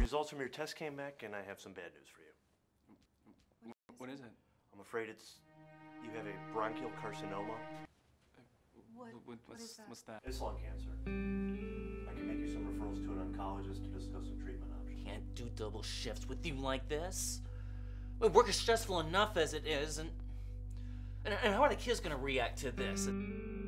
results from your test came back, and I have some bad news for you. What is it? I'm afraid you have a bronchial carcinoma. What's that? It's lung cancer. I can make you some referrals to an oncologist to discuss some treatment options. Can't do double shifts with you like this. I mean, work is stressful enough as it is, and how are the kids gonna react to this?